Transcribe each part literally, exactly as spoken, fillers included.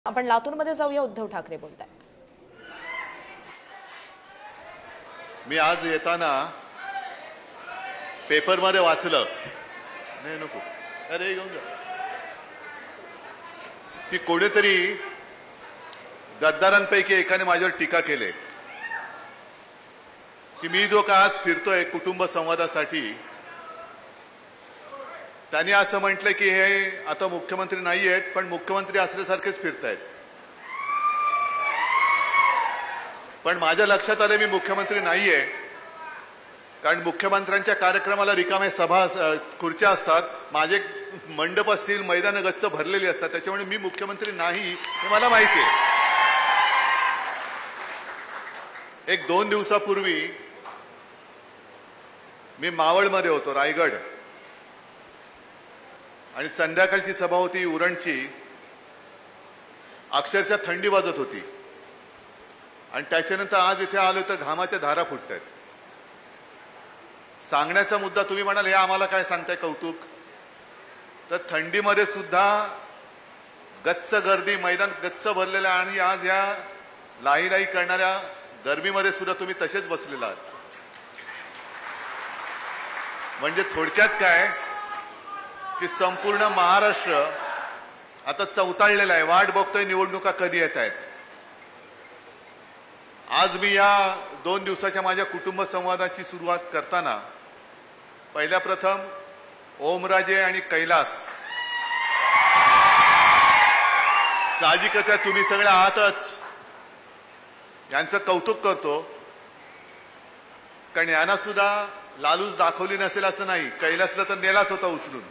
आपण लातूरमध्ये जाऊया. उद्धव ठाकरे बोलताय. मी आज येताना पेपरमध्ये वाचलं, नाही नको अरे घेऊन जा, की कोणीतरी गद्दारांपैकी एकाने माझ्यावर टीका केली की मी जो का आज फिरतोय कुटुंब संवादासाठी, त्यांनी असं म्हटलं की हे आता मुख्यमंत्री नाही आहेत पण मुख्यमंत्री असल्यासारखेच फिरतायत. पण माझ्या लक्षात आले मी मुख्यमंत्री नाहीये, कारण मुख्यमंत्र्यांच्या कार्यक्रमाला रिकामे सभा खुर्च्या असतात, माझे मंडप असतील, मैदान गच्च भरलेली असतात, त्याच्यामुळे मी मुख्यमंत्री नाही हे मला माहिती आहे. एक दोन दिवसापूर्वी मी मावळमध्ये होतो, रायगड, आणि संध्याकाळची सभा होती उरणची. अक्षरशः थंडी वाजत होती आणि त्याच्यानंतर आज इथे आलो तर घामाच्या धारा फुटत आहेत. सांगण्याचा मुद्दा, तुम्ही म्हणाल हे आम्हाला काय सांगताय कौतुक, तर थंडीमध्ये सुद्धा गच्च गर्दी, मैदान गच्च भरलेलं आहे, आणि आज या लाई लाई करणाऱ्या गरमीमध्ये सुद्धा तुम्ही तसेच बसलेला आहात. म्हणजे थोडक्यात काय की संपूर्ण महाराष्ट्र आता चवताळलेला आहे, वाट बघतोय निवडणुका कधी येत आहेत. आज मी या दोन दिवसाच्या माझ्या कुटुंब संवादाची सुरुवात करताना पहिल्या प्रथम ओमराजे आणि कैलास, साहजिकच आहे तुम्ही सगळे आहातच, यांचं कौतुक करतो, कारण यांना सुद्धा लालूच दाखवली नसेल असं नाही. कैलासला तर नेलाच होता उचलून.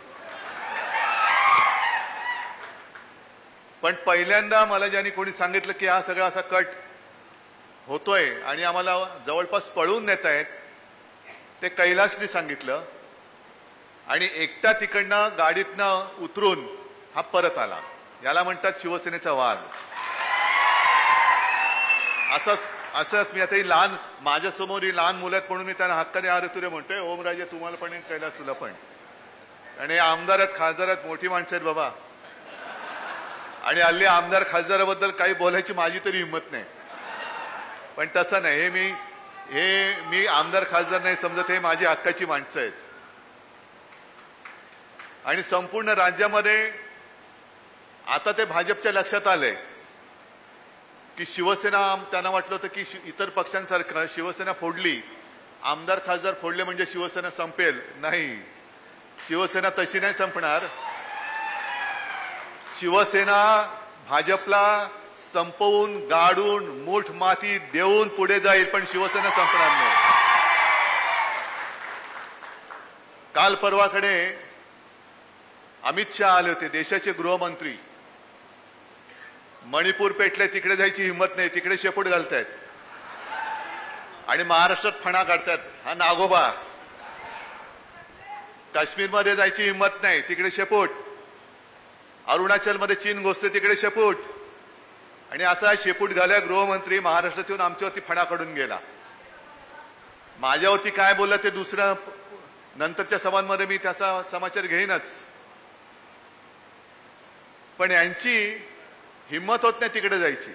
पण पहिल्यांदा मला ज्यांनी कोणी सांगितलं की हा सगळा असा कट होतोय आणि आम्हाला जवळपास पळवून नेत आहेत, ते कैलासने सांगितलं, आणि एकटा तिकडनं गाडीतनं उतरून हा परत आला. याला म्हणतात शिवसेनेचा वाद. असंच असंच मी आता ही लहान माझ्यासमोर ही लहान मुलं म्हणून मी त्यांना हक्काने आरे तुरे म्हणतोय, ओमराजे तुम्हाला पण कैलास तुला पण, आणि आमदार आहेत खासदार आहेत मोठी माणसं आहेत बाबा, आणि हल्ली आमदार खासदाराबद्दल काही बोलायची माझी तरी हिंमत नाही. पण तसं नाही, हे मी हे मी आमदार खासदार नाही समजत, हे माझी हक्काची माणसं आहेत. आणि संपूर्ण राज्यामध्ये आता ते भाजपच्या लक्षात आलंय की शिवसेना, त्यांना वाटलं होतं की इतर पक्षांसारखं शिवसेना फोडली, आमदार खासदार फोडले म्हणजे शिवसेना संपेल. नाही, शिवसेना तशी नाही संपणार. शिवसेना भाजपला संपवून गाडून मूठ माती देऊन पुढे जाईल, पण शिवसेना संपणार नाही. काल परवाकडे अमित शहा आले होते, देशाचे गृहमंत्री. मणिपूर पेटले, तिकडे जायची हिंमत नाही, तिकडे शेपूट घालतायत, आणि महाराष्ट्रात फणा काढतात, हा नागोबा. काश्मीरमध्ये जायची हिंमत नाही, तिकडे शेपूट. अरुणाचलमध्ये चीन घुसते, तिकडे शेपूट. आणि असा शेपूट घाल्या गृहमंत्री महाराष्ट्रात येऊन आमच्यावरती फणा काढून गेला. माझ्यावरती काय बोलला ते दुसऱ्या नंतरच्या सभांमध्ये मी त्याचा समाचार घेईनच. पण यांची हिंमत होत नाही तिकडे जायची.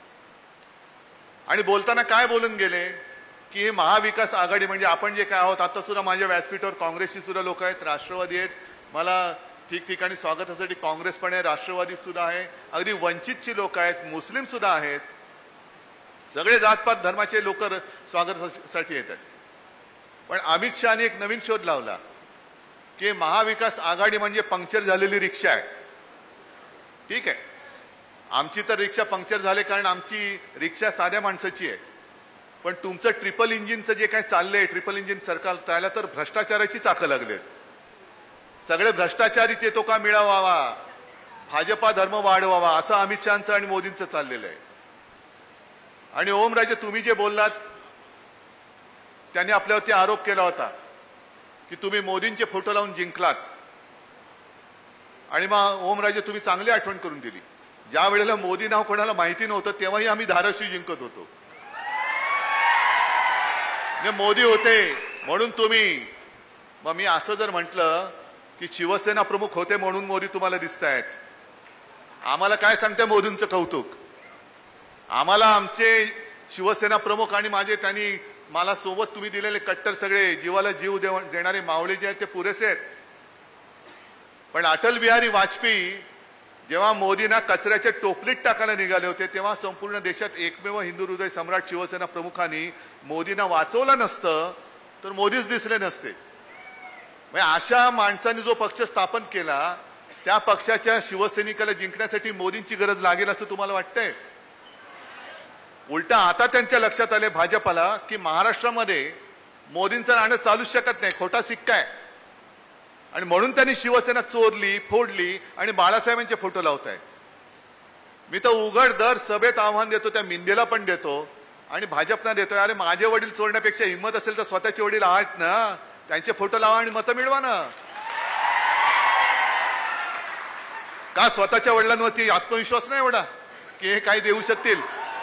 आणि बोलताना काय बोलून गेले की हे महाविकास आघाडी, म्हणजे आपण जे काय आहोत, आता सुद्धा माझ्या व्यासपीठावर काँग्रेसची सुद्धा लोक आहेत, राष्ट्रवादी आहेत, मला ठिकठिकाणी स्वागतासाठी काँग्रेस पण आहे, राष्ट्रवादी सुद्धा आहे, अगदी वंचितची लोक आहेत, मुस्लिम सुद्धा आहेत, सगळे जातपात धर्माचे लोक स्वागतासाठी येतात. पण अमित शहाने एक नवीन शोध लावला की महाविकास आघाडी म्हणजे पंक्चर झालेली रिक्षा आहे. ठीक आहे, आमची तर रिक्षा पंक्चर झाले कारण आमची रिक्षा साध्या माणसाची आहे, पण तुमचं ट्रिपल इंजिनचं जे काही चाललंय, ट्रिपल इंजिन सरकार, त्याला तर भ्रष्टाचाराची चाकं लागलेत. सगळे भ्रष्टाचारी ते तो का मिळवावा, भाजपा धर्म वाढवावा, असं अमित शहांचं आणि मोदींचं चाललेलं आहे. आणि ओमराजे, तुम्ही जे बोललात, त्यांनी आपल्यावरती आरोप केला होता की तुम्ही मोदींचे फोटो लावून जिंकलात. आणि मग ओमराजे तुम्ही चांगली आठवण करून दिली, ज्या वेळेला मोदी नाव कोणाला माहिती नव्हतं तेव्हाही आम्ही धाराशिव जिंकत होतो. मोदी होते म्हणून तुम्ही, मग मी असं जर म्हटलं की शिवसेना प्रमुख होते म्हणून मोदी तुम्हाला दिसतायत, आम्हाला काय सांगते मोदींचं कौतुक? आम्हाला आमचे शिवसेना प्रमुख आणि माझे त्यांनी मला सोबत तुम्ही दिलेले कट्टर सगळे जीवाला जीव देणारे मावळे जे आहेत ते पुरेसे आहेत. पण अटल बिहारी वाजपेयी जेव्हा मोदींना कचऱ्याच्या टोपलीत टाकायला निघाले होते तेव्हा संपूर्ण देशात एकमेव हिंदू हृदय सम्राट शिवसेना प्रमुखांनी मोदींना वाचवलं नसतं तर मोदीच दिसले नसते. म्हणजे अशा माणसांनी जो पक्ष स्थापन केला त्या पक्षाच्या शिवसैनिकाला जिंकण्यासाठी मोदींची गरज लागेल असं तुम्हाला वाटतंय? उलटा आता त्यांच्या लक्षात आले भाजपला की महाराष्ट्रामध्ये मोदींचं राहणं चालूच शकत नाही, खोटा सिक्का आहे. आणि म्हणून त्यांनी शिवसेना चोरली, फोडली आणि बाळासाहेबांचे फोटो लावत आहे. मी तर उघड दर सभेत आव्हान देतो, त्या मिंदेला पण देतो आणि भाजपना देतोय, अरे माझे वडील चोरण्यापेक्षा हिंमत असेल तर स्वतःचे वडील आहेत ना, त्यांचे फोटो लावा आणि मतं मिळवा ना. का स्वतःच्या वडिलांवरती आत्मविश्वास नाही एवढा की हे काही देऊ शकतील?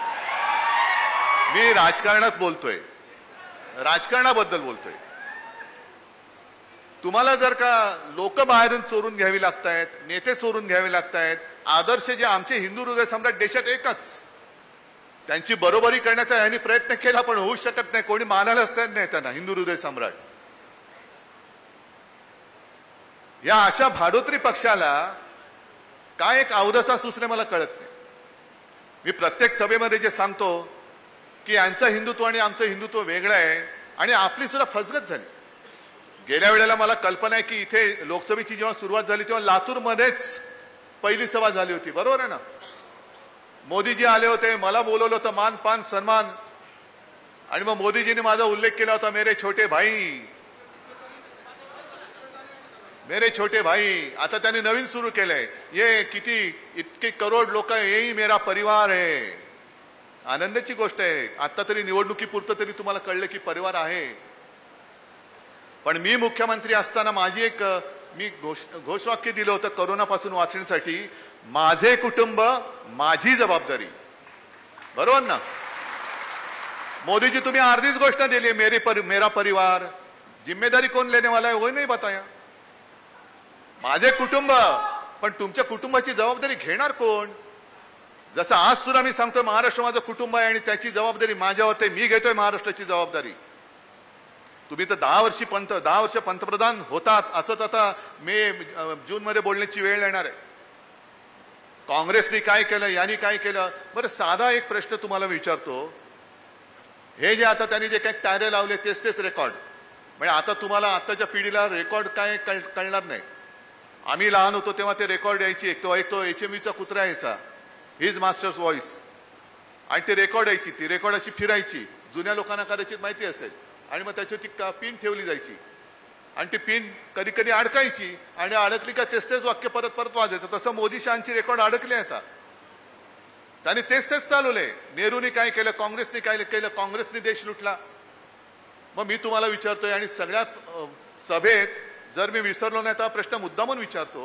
मी राजकारणात बोलतोय, राजकारणाबद्दल बोलतोय. तुम्हाला जर का लोक बाहेरून चोरून घ्यावी लागतायत, नेते चोरून घ्यावे लागतायत, आदर्श जे आमचे हिंदू हृदय सम्राट देशात एकच, त्यांची बरोबरी करण्याचा यांनी प्रयत्न केला पण होऊ शकत नाही. कोणी मानायलाच नाही त्यांना हिंदू हृदय सम्राट. या अशा भाडोत्री पक्षाला काय एक अवदसा सुचणे मला कळत नाही. मी प्रत्येक सभेमध्ये जे सांगतो की यांचं हिंदुत्व आणि आमचं हिंदुत्व वेगळं आहे आणि आपली सुद्धा फसगत झाली. गेल्या वेळेला मला कल्पना आहे की इथे लोकसभेची जेव्हा सुरुवात झाली तेव्हा लातूरमध्येच पहिली सभा झाली होती, बरोबर आहे ना? मोदीजी आले होते, मला बोलवलं होतं, मान पान सन्मान, आणि मग मोदीजींनी माझा उल्लेख केला होता, मेरे छोटे भाई, मेरे छोटे भाई. आता त्यांनी नवीन सुरू केलंय, ये किती इतके करोड लोक, येही मेरा परिवार आहे. आनंदाची गोष्ट आहे. आता तरी निवडणुकीपुरतं तरी तुम्हाला कळलं की परिवार आहे. पण मी मुख्यमंत्री असताना माझी एक मी घोष घोषवाक्य दिलं होतं करोनापासून वाचण्यासाठी, माझे कुटुंब माझी जबाबदारी, बरोबर ना? मोदीजी तुम्ही अर्धीच गोष्ट दिली, मेरे पर, मेरा परिवार. जिम्मेदारी कौन लेने वाला है वो नहीं बताया. माझे कुटुंब, पण तुमच्या कुटुंबाची जबाबदारी घेणार कोण? जसं आज सुद्धा मी सांगतो महाराष्ट्र माझं कुटुंब आहे आणि त्याची जबाबदारी माझ्यावर आहे. मी घेतोय महाराष्ट्राची जबाबदारी. तुम्ही तर दहा वर्षी पंत दहा वर्ष पंतप्रधान होतात असंच आता मे जून मध्ये बोलण्याची वेळ येणार आहे. काँग्रेसने काय केलं, यांनी काय केलं? बरं साधा एक प्रश्न तुम्हाला विचारतो. हे जे आता त्यांनी जे काही टायरे लावले तेच तेच रेकॉर्ड, म्हणजे आता तुम्हाला आताच्या पिढीला रेकॉर्ड काय कळणार नाही. आम्ही लहान होतो तेव्हा ते रेकॉर्ड यायची, एक तो एक तो एच एम ईचा कुत्रा यायचा, हिज मास्टर्स व्हॉइस, आणि ते रेकॉर्ड यायची, ती रेकॉर्ड अशी फिरायची, जुन्या लोकांना कदाचित माहिती असेल, आणि मग त्याच्यावर ती पिन ठेवली जायची आणि ती पिन कधी कधी अडकायची आणि अडकली का तेच तेच वाक्य परत परत वाजायचं. तसं मोदी शहांची रेकॉर्ड अडकली आता, त्यांनी तेच तेच चालवले. नेहरूने काय केलं, काँग्रेसने काय केलं, काँग्रेसने देश लुटला. मग मी तुम्हाला विचारतोय आणि सगळ्या सभेत जर मी विसरलो नाही तर प्रश्न मुद्दामून विचारतो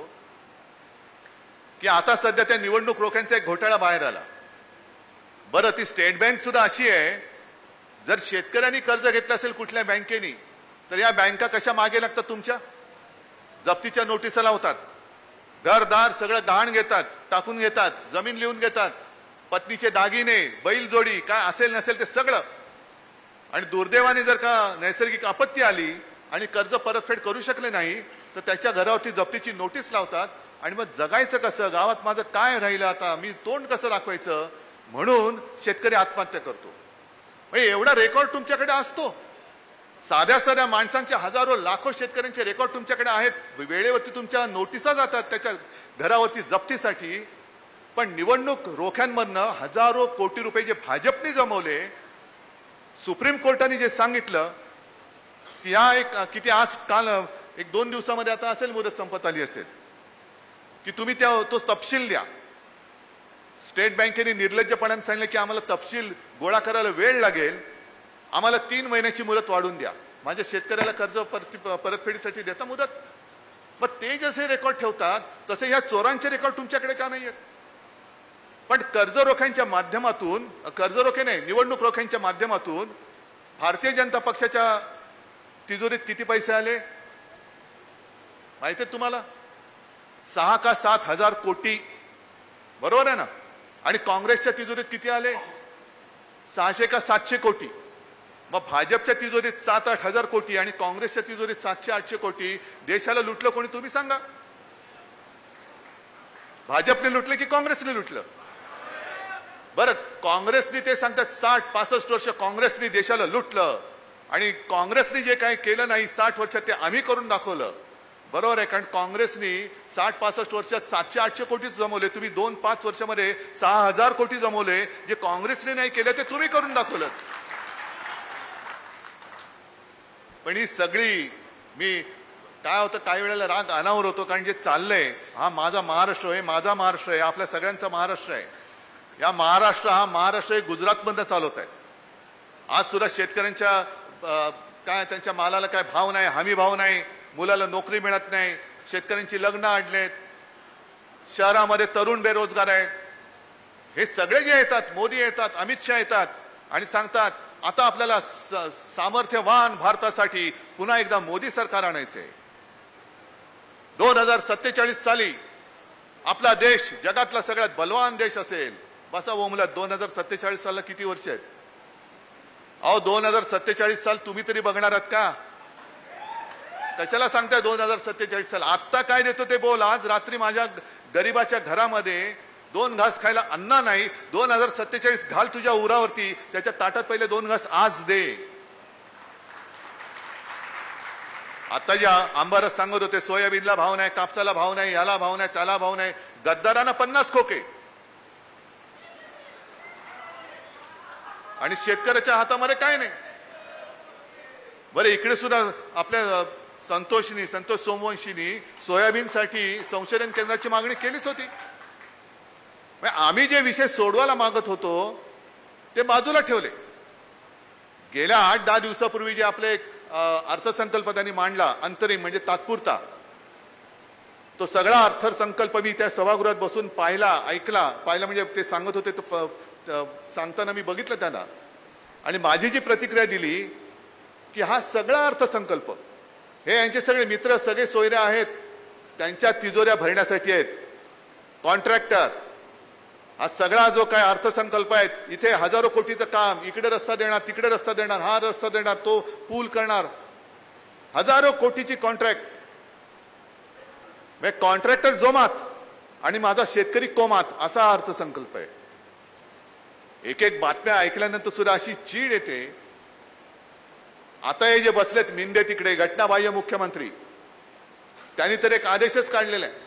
की आता सध्या त्या निवडणूक रोख्यांचा एक घोटाळा बाहेर आला. बरं, ती स्टेट बँक सुद्धा अशी आहे, जर शेतकऱ्यांनी कर्ज घेतलं असेल कुठल्या बँकेनी तर या बँका कशा मागे लागतात? तुमच्या जप्तीच्या नोटिसा लावतात, घरदार सगळं गहाण घेतात, टाकून घेतात, जमीन लिहून घेतात, पत्नीचे दागिने, बैल जोडी काय असेल नसेल ते सगळं. आणि दुर्दैवाने जर का नैसर्गिक आपत्ती आली आणि कर्ज परतफेड करू शकले नाही तर त्याच्या घरावरती जप्तीची नोटीस लावतात. आणि मग जगायचं कसं? गावात माझं काय राहिलं आता, मी तोंड कसं दाखवायचं? म्हणून शेतकरी आत्महत्या करतो. एवढा रेकॉर्ड तुमच्याकडे असतो. साध्या साध्या माणसांचे हजारो लाखो शेतकऱ्यांचे रेकॉर्ड तुमच्याकडे आहेत. वेळेवरती तुमच्या नोटिसा जातात त्याच्या घरावरती जप्तीसाठी. पण निवडणूक रोख्यांमधनं हजारो कोटी रुपये जे भाजपने जमवले, सुप्रीम कोर्टाने जे सांगितलं की या एक किती आज काल एक दोन दिवसामध्ये आता असेल, मुदत संपत आली असेल, की तुम्ही त्या तो तपशील द्या. स्टेट बँकेने निर्लज्जपणाने सांगितलं की आम्हाला तपशील गोळा करायला वेळ लागेल, आम्हाला तीन महिन्याची मुदत वाढून द्या. माझ्या शेतकऱ्याला कर्ज परतफेडीसाठी देता मुदत. मग ते जसे रेकॉर्ड ठेवतात तसे या चोरांचे रेकॉर्ड तुमच्याकडे का नाही आहेत? पण कर्ज रोख्यांच्या माध्यमातून, कर्ज रोखे नाही, निवडणूक रोख्यांच्या माध्यमातून भारतीय जनता पक्षाच्या तिजोरीत किती पैसे आले माहिती आहे तुम्हाला? सहा का सात हजार कोटी बरोबर आहे ना? आणि काँग्रेसच्या तिजोरीत किती आले? सहाशे का सातशे कोटी. मग भाजपच्या तिजोरीत सात आठ हजार कोटी आणि काँग्रेसच्या तिजोरीत सातशे आठशे कोटी. देशाला लुटलं कोणी? तुम्ही सांगा. भाजपने लुटलं की काँग्रेसने लुटलं? बरं, काँग्रेसने ते सांगतात साठ पासष्ट वर्ष काँग्रेसने देशाला लुटलं आणि काँग्रेसने जे काही केलं नाही साठ वर्षात ते आम्ही करून दाखवलं. बरोबर आहे, कारण काँग्रेसने साठ पासष्ट वर्षात सातशे आठशे कोटीच जमवले. तुम्ही दोन पाच वर्षामध्ये सहा हजार कोटी जमवले. जे काँग्रेसने नाही केलं ते तुम्ही करून दाखवलं. पण ही सगळी, मी काय होतं काही वेळेला राग अनावर होतो, कारण जे चाललंय, हा माझा महाराष्ट्र आहे, माझा महाराष्ट्र आहे, आपल्या सगळ्यांचा महाराष्ट्र आहे. या महाराष्ट्र हा महाराष्ट्र गुजरातमधनं चालवत आहे. आज सुद्धा शेतकऱ्यांच्या काय त्यांच्या मालाला काय भाव नाही, हमी भाव नाही, मुलाला नोकरी मिळत नाही, शेतकऱ्यांची लग्न अडलेत, शहरामध्ये तरुण बेरोजगार आहेत. हे सगळे जे येतात, मोदी येतात, अमित शहा येतात आणि सांगतात आता आपल्याला सामर्थ्यवान भारतासाठी पुन्हा एकदा मोदी सरकार आणायचंय. दोन हजार सत्तेचाळीस साली आपला देश जगातला सगळ्यात बलवान देश असेल. बसा ओमला, दोन हजार सत्तेचाळीस सालला किती वर्ष आहेत? अहो, दोन हजार सत्तेचाळीस साल तुम्ही तरी बघणार आहात का? कशाला सांगताय दोन हजार सत्तेचाळीस साल? आत्ता काय देतो ते बोल. आज रात्री माझ्या गरीबाच्या घरामध्ये दोन घास खायला अन्न नाही. दोन हजार सत्तेचाळीस घाल तुझ्या उरावरती, त्याच्या ताटात पहिले दोन घास आज दे. आता ज्या आंबारस सांगत होते सोयाबीनला भाव नाही, कापसाला भाव नाही, याला भाव नाही, त्याला भाव नाही. गद्दारांना पन्नास खोके आणि शेतकऱ्याच्या हातामध्ये काय नाही. बरं, इकडे सुद्धा आपल्या संतोषनी संतोष सोमवंशीनी सोयाबीनसाठी संशोधन केंद्राची मागणी केलीच होती. आम्ही जे विषय सोडवायला मागत होतो ते बाजूला ठेवले. गेल्या आठ दहा दिवसापूर्वी जे आपले अर्थसंकल्प त्यांनी मांडला, अंतरिम म्हणजे तात्पुरता, तो सगळा अर्थसंकल्प मी त्या सभागृहात बसून पाहिला, ऐकला. पाहिला म्हणजे ते सांगत होते तो सांगताना मी बघितलं त्यांना, आणि माझी जी प्रतिक्रिया दिली की हा सगळा अर्थसंकल्प हे यांचे सगळे मित्र सगळे सोयरे आहेत, त्यांच्या तिजोऱ्या भरण्यासाठी आहेत. कॉन्ट्रॅक्टर, हा सगळा जो काय अर्थसंकल्प आहे, इथे हजारो कोटीचं काम, इकडे रस्ता देणार, तिकडे रस्ता देणार, हा रस्ता देणार, तो पूल करणार, हजारो कोटीची कॉन्ट्रॅक्ट. म्हणजे कॉन्ट्रॅक्टर जोमात आणि माझा शेतकरी कोमात, असा अर्थसंकल्प आहे. एक एक बातम्या ऐकल्यानंतर सुद्धा अशी चीड येते. आता हे जे बसलेत मिंदे तिकडे घटनाबाह्य मुख्यमंत्री, त्यांनी तर एक आदेशच काढलेला आहे.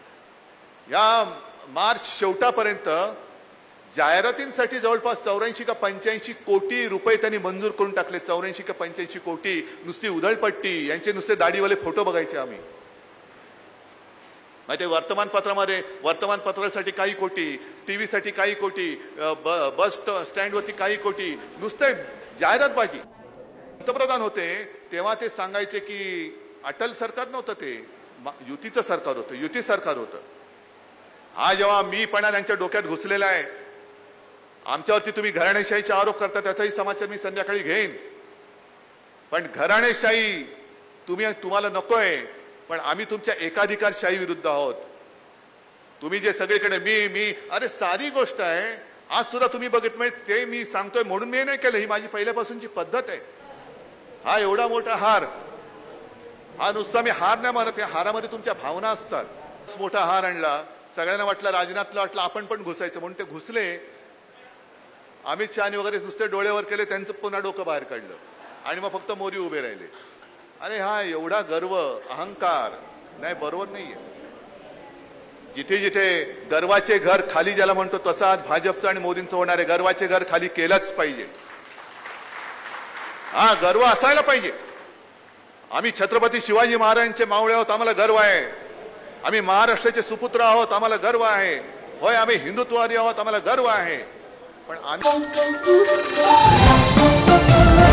या मार्च शेवटापर्यंत जाहिरातींसाठी जवळपास चौऱ्याऐंशी का पंच्याऐंशी कोटी रुपये त्यांनी मंजूर करून टाकले. चौऱ्याऐंशी का पंच्याऐंशी कोटी नुसती उधळपट्टी, यांचे नुसते दाढीवाले फोटो बघायचे आम्ही. माहिती, वर्तमानपत्रामध्ये वर्तमानपत्रासाठी काही कोटी, टीव्हीसाठी काही कोटी, बस स्टँडवरती काही कोटी, नुसते जाहिरातबाजी. पंतप्रधान होते तेव्हा ते सांगायचे की अटल सरकार नव्हतं, ते युतीचं सरकार होतं, युती सरकार होतं. हा जेव्हा मी पण त्यांच्या डोक्यात घुसलेला आहे, आमच्यावरती तुम्ही घराणेशाहीचे आरोप करता, त्याचाही समाचार मी संध्याकाळी घेईन. पण घराणेशाही तुम्ही तुम्हाला नकोय, पण आम्ही तुमच्या एकाधिकारशाही विरुद्ध आहोत. तुम्ही जे सगळीकडे मी मी अरे सारी गोष्ट आहे. आज सुद्धा तुम्ही बघितलं, ते मी सांगतोय म्हणून मी नाही केलं, ही माझी पहिल्यापासूनची पद्धत आहे. हा एवढा मोठा हार, हा नुसता मी हार नाही मानत, या हारामध्ये तुमच्या भावना असतात. मोठा हार आणला, सगळ्यांना वाटलं, राजनाथला वाटलं आपण पण घुसायचं, म्हणून ते घुसले. अमित शहानी वगैरे नुसते डोळ्यावर केले, त्यांचं पुन्हा डोकं बाहेर काढलं आणि मग फक्त मोदी उभे राहिले. अरे हा एवढा गर्व, अहंकार नाही, बरोबर नाहीये. जिथे जिथे गर्वाचे घर खाली ज्याला म्हणतो, तसं आज भाजपचं आणि मोदींचं होणार आहे. गर्वाचे घर खाली केलंच पाहिजे. हा गर्व असायला पाहिजे. आम्ही छत्रपती शिवाजी महाराजांचे मावळे आहोत, आम्हाला गर्व आहे. आम्ही महाराष्ट्राचे सुपुत्र आहोत, आम्हाला गर्व आहे. होय, आम्ही हिंदुत्ववादी आहोत, आम्हाला गर्व आहे. पण आम्ही